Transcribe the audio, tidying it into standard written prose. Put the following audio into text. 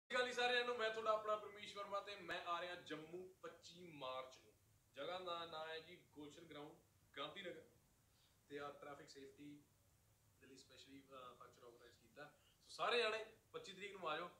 ਗੱਲ ਸਾਰਿਆਂ ਨੂੰ ਮੈਂ ਤੁਹਾਡਾ ਆਪਣਾ ਪਰਮੀਸ਼ ਵਰਮਾ ਤੇ ਮੈਂ ਆ ਰਿਹਾ ਜੰਮੂ 25 ਮਾਰਚ ਨੂੰ। ਜਗ੍ਹਾ ਦਾ ਨਾਮ ਹੈ ਜੀ ਗੁਲਸ਼ਨ ਗਰਾਊਂਡ ਗਾਂਧੀਨਗਰ ਤੇ ਆ ਟ੍ਰੈਫਿਕ ਸੇਫਟੀ ਦੇ ਲਈ ਸਪੈਸ਼ਲੀ ਫੰਕਸ਼ਨ ਆਰਗੇਨਾਈਜ਼ ਕੀਤਾ। ਸੋ ਸਾਰੇ ਜਾਣੇ 25 ਤਰੀਕ ਨੂੰ ਆ ਜਾਓ।